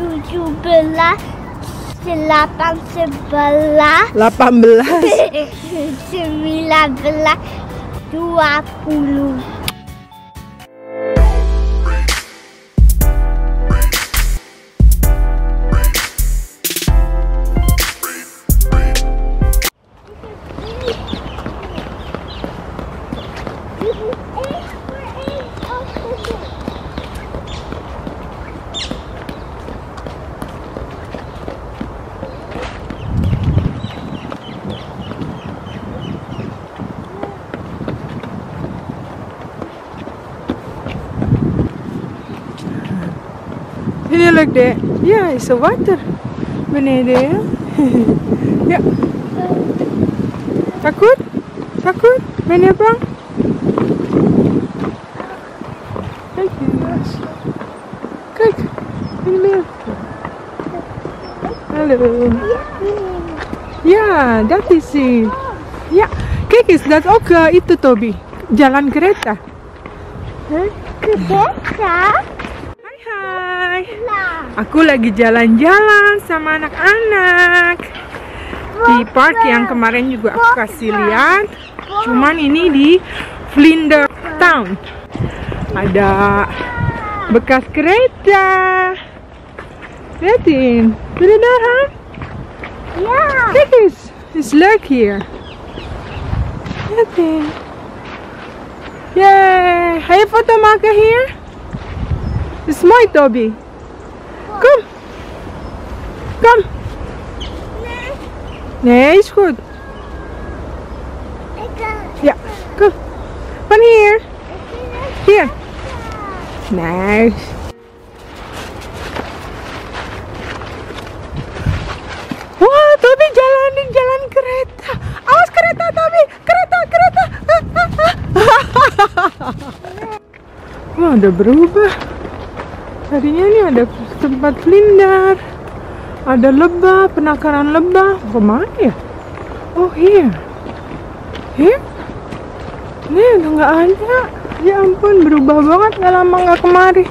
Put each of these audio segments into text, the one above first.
17, 18, 18. 19, 20. Ini like that. Yeah, it's a water. Bener deh. Ya. Takut? Takut? Bener bang? Kijk eens. Kijk. Ini meer. Hallo. Ja, dat is het. Ja. Kijk eens, dat is ook itu Toby. Jalan kereta. Kereta? Hai. Aku lagi jalan-jalan sama anak-anak di park yang kemarin juga aku kasih lihat. Cuman ini di Vlinders Town. Ada bekas kereta. Lihatin, beneran? Ja. Kijk eens, it's leuk hier. Lihatin. Yay, ga je foto maken hier? Het is mooi, Toby. Kom. Kom. Nee, is goed. Ja, kom. Van hier. Hier. Nice. Wah, Toby jalanin jalan kereta. Awas kereta, Toby. Kereta, kereta. Wah, udah berubah. Tadinya nih ada tempat Vlinders, ada lebah, penangkaran lebah. Kemana ya? Oh here, here. Nih udah nggak ada. Ya ampun, berubah banget. Nggak lama nggak kemari.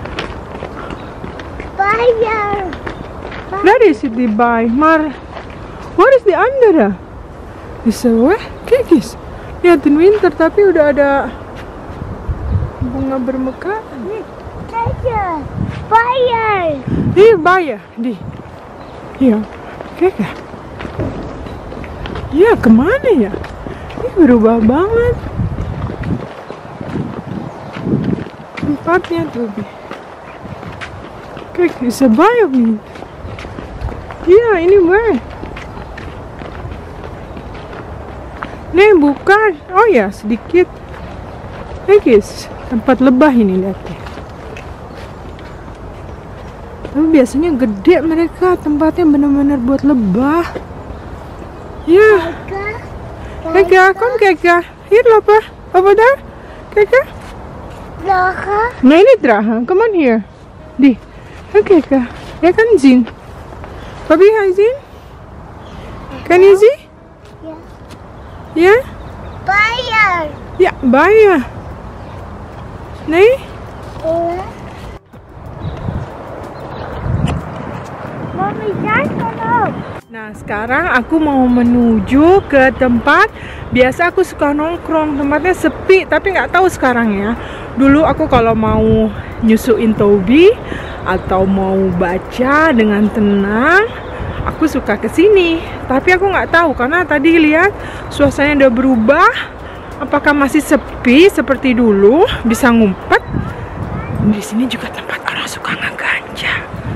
Bayar. That is it di bay. Mar, what is the andere? Is weh? Kijk eens. Lihatin winter tapi udah ada bunga bermekaran. Kijk, bayar. Hier, Bayer. Die. Hier. Kijk ya. Ya, kemana ya? Ini berubah banget. Tempatnya tuh. Kijk, is er Bayer niet? Ya, ini where? Nih, bukan. Oh ya, sedikit. Kijk guys, tempat lebah ini, lihat deh. Tapi biasanya gede mereka, tempatnya benar-benar buat lebah. Ya. Kijk, kom kijken. Hier lopen. Over daar. Kijk. Dragen. Nee, niet dragen. Kom on hier. Die. Kijk, kijken. Jij kan zien. Bobby, ga je zien? Kan je zien? Ja. Ja? Bayar. Ja, Bayer. Nee? Ja. Mami, daar kan ook. Nah, sekarang aku mau menuju ke tempat biasa aku suka nongkrong. Tempatnya sepi, tapi nggak tahu sekarang ya. Dulu aku kalau mau nyusuin Toby atau mau baca dengan tenang, aku suka kesini. Tapi aku nggak tahu karena tadi lihat suasananya udah berubah. Apakah masih sepi seperti dulu? Bisa ngumpet? Di sini juga tempat orang suka ngeganja.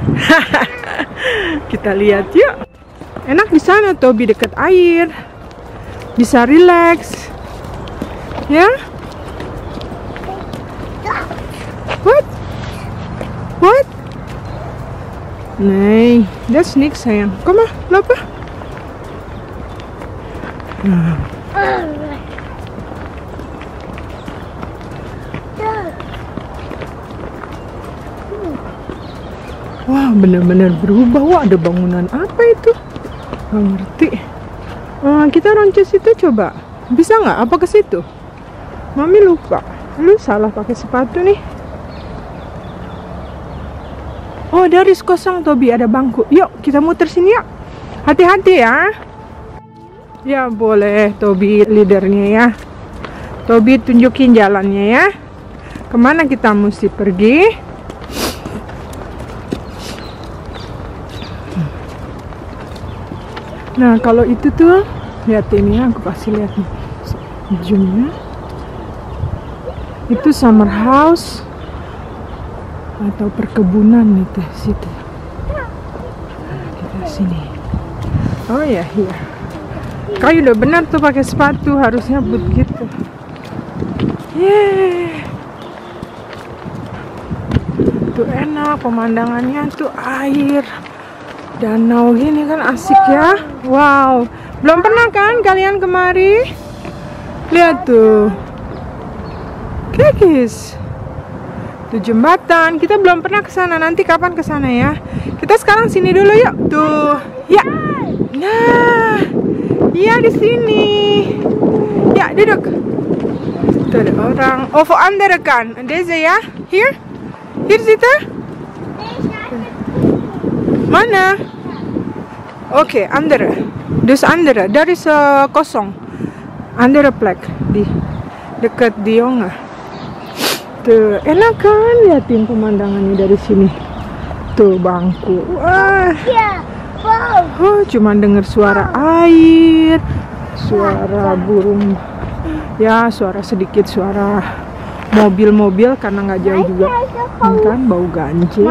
Kita lihat yuk. Enak di sana Toby, dekat air. Bisa relax. Ya? What? What? Nee, dat is niks sayang. Kom maar, lopen. Wah, benar-benar berubah. Wah, ada bangunan apa itu? Nggak ngerti. Kita loncat situ coba. Bisa nggak? Apa ke situ? Mami lupa. Lu salah pakai sepatu nih. Oh, Daris kosong, Tobi, ada bangku. Yuk, kita muter sini yuk. Hati-hati ya. Ya, boleh Tobi leadernya ya. Tobi tunjukin jalannya ya. Kemana kita mesti pergi? Nah, kalau itu tuh, lihat ini ya, aku kasih lihat nih. Zoomnya. Itu summer house atau perkebunan itu situ. Nah, kita sini. Oh ya, iya. Kau udah benar tuh pakai sepatu, harusnya boot gitu. Yeay. Tuh enak pemandangannya, tuh air danau gini kan asik ya. Wow, belum pernah kan kalian kemari? Lihat tuh, Kekis. Tuh jembatan, kita belum pernah ke sana. Nanti kapan ke sana ya? Kita sekarang sini dulu yuk. Tuh, ya. Nah, iya di sini. Ya, duduk. Tuh ada orang. Oh, voor andere kan. Deze ya? Hier? Hier zitten? Mana? Oke, andere. Dus andere. Daar is kosong. Andere plek di dekat di jongen. Tuh, enak kan liatin pemandangannya dari sini. Tuh bangku. Wah. Oh, cuman denger suara air, suara burung. Ya, suara sedikit suara mobil-mobil karena nggak jauh juga. Ini kan bau ganjil.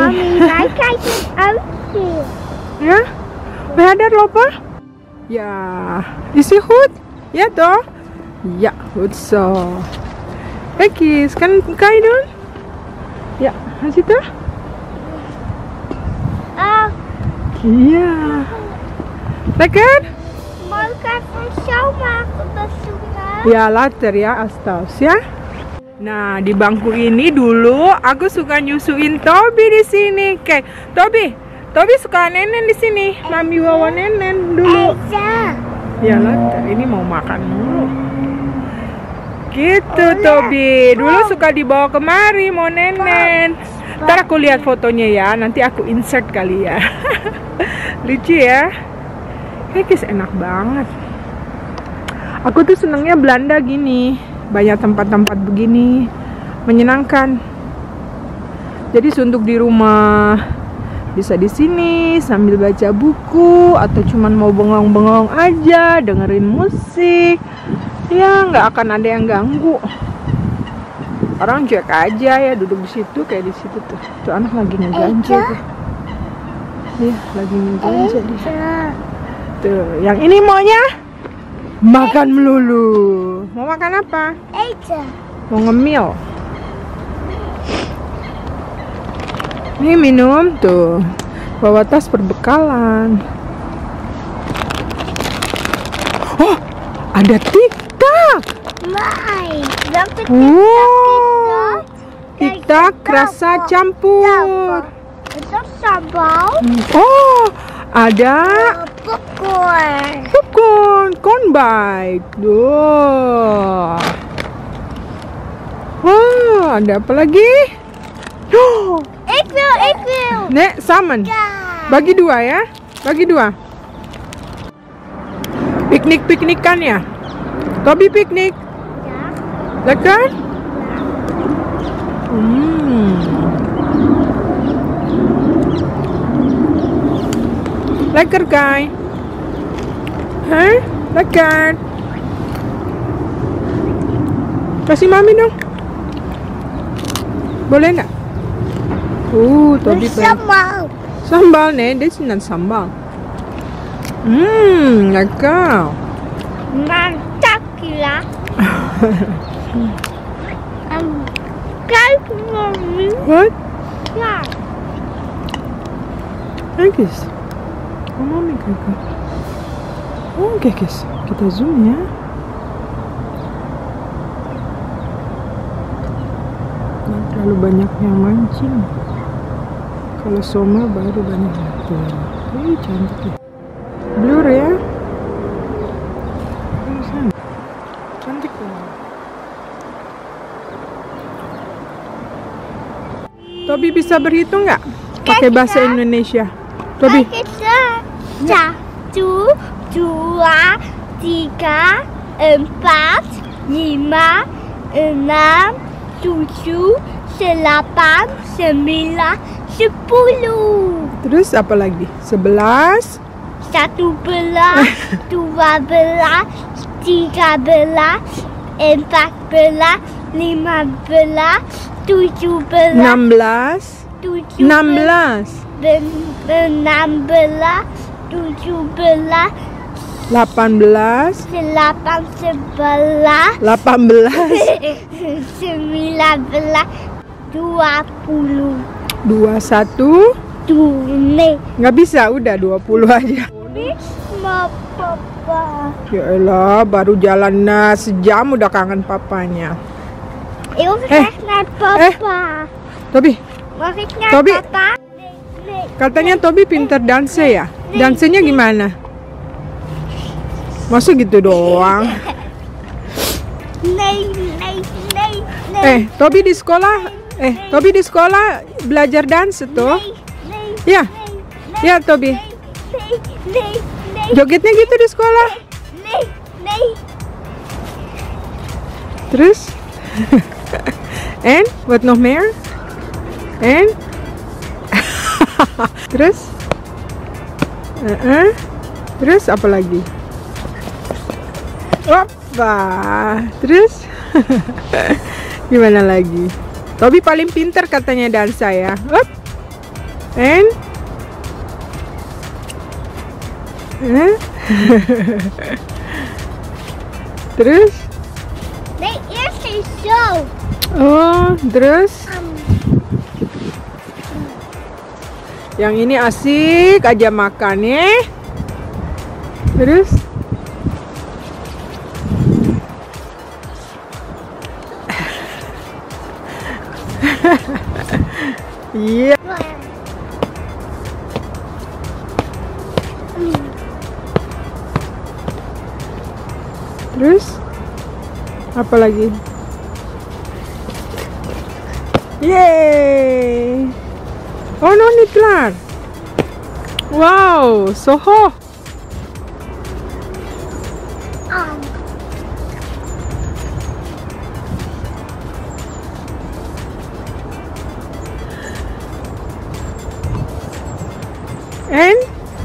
Ya, behader lopa? Ya, isi goed? Ja toch? Ja, goed zo. Kijk eens, kan je doen? Ja, hij zit er? Ja. Lekker? Mag ik even zo maken bezoeken? Ya, later ya, Astaus ya. Nah, di bangku ini dulu aku suka nyusuin Tobi di sini. Kayak Tobi suka nenen di sini. Mami bawa nenen dulu. Ya, later ini mau makan dulu. Gitu Tobi. Dulu suka dibawa kemari mau nenen. Ntar aku lihat fotonya ya. Nanti aku insert kali ya. Lucu ya. Kekis enak banget. Aku tuh senengnya Belanda gini, banyak tempat-tempat begini, menyenangkan. Jadi suntuk di rumah, bisa di sini sambil baca buku atau cuman mau bengong-bengong aja, dengerin musik. Ya nggak akan ada yang ganggu. Orang cuek aja ya, duduk di situ kayak di situ tuh. Tuh anak lagi ngeganja tuh. Iya, lagi ngeganja dia. Tuh, yang ini maunya makan melulu. Mau makan apa? Mau ngemil. Ini minum tuh. Bawa tas perbekalan. Oh, ada TikTok. Wow, TikTok rasa campur. Itu sambal. Oh, ada Popcorn. corn bite. Duh. Wah, ada apa lagi? Oh, Ik wil. Nek, salmon. Ja. Bagi dua ya. Bagi dua. Piknik-piknikan ya. Tobi piknik. Ja. Lekker? Lekker Kai. Hah? Lekker. Kasih mami dong. Boleh nggak? Tobi pengen. Sambal. Sambal nih, dia sinan sambal. Lekker. Mantap ya. Kijk mami. What? Ja. Kijk eens. Oh, mami kijken. Oh, kijk eens. Kita zoom ya. Nggak terlalu banyak yang mancing. Kalau soma baru banyak. Tuh. Cantik ya. Blur ya. Cantik tuh. Tobi bisa berhitung nggak? pakai bahasa Indonesia. Tobi. 1, 2, 3, 4, 5, 6, 7, 8, 9, 10. Terus apa lagi? 11. 11, 12, 13, 14, 15, 17, 16. 16. 18. 18, 18. 19, 20. 21. Nih, Nggak bisa, udah 20 aja. sama papa. Ya elah, baru jalan sejam udah kangen papanya. Itu karena papa. Tobi, Maksudnya Tobi. papa. Nih, katanya Tobi pinter danse ya? Dansenya gimana? Masa gitu doang? nih. Tobi di sekolah belajar dansa tuh? Ya, ya Tobi. Jogetnya gitu di sekolah. Terus? And what noch mehr? And terus? Terus apa lagi? Opa. Terus? Gimana lagi? Tobi paling pintar katanya dansa ya. Up. And terus? Nih, ini show. Oh, terus? Yang ini asik aja makan ya. Terus? Iya. Terus? Apa lagi? Yeay. Oh, no need kelar. Wow, Soho. And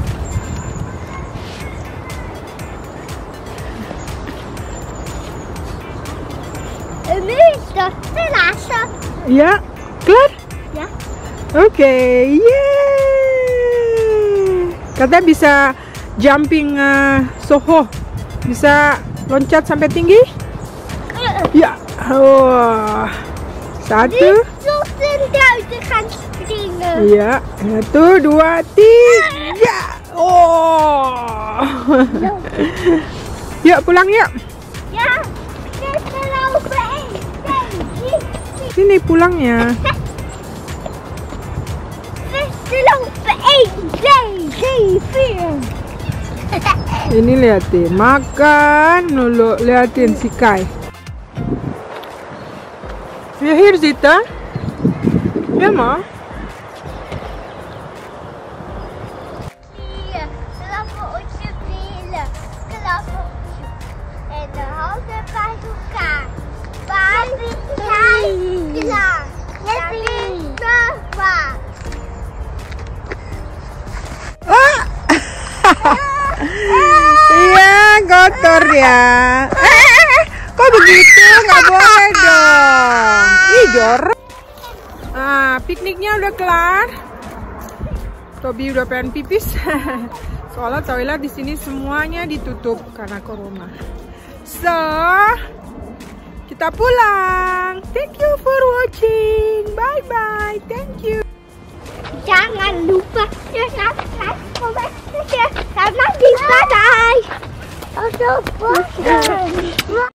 Ini sudah selesai. ya, kelar? Ya. Oke, yeay. Katanya bisa jumping Soho. Bisa loncat sampai tinggi? Ya. Wah. 1. Zo snel je gaan springen. Iya. 1, 2, 3. Oh. Yuk pulang yuk. Ja, dit is lopen 1, 2, 3. Sini pulangnya. Beste lopen 1, 2, 3, 4. Ini liatin, makan dulu, liatin si Kai. Ya, hier zitten. Ja, ma. Hier, klappen op je billen. Klappen op je. En de handen bij elkaar. Bij elkaar. Klaar. Dan is het waar. Iya, kotor ya. Kok begitu? Nggak boleh dong. Ih, jorok. Ah, pikniknya udah kelar. Tobi udah pengen pipis. Soalnya toilet di sini semuanya ditutup karena corona. So, kita pulang. Thank you for watching. Bye bye. Thank you. Jangan lupa subscribe, komen, share, sama di bye.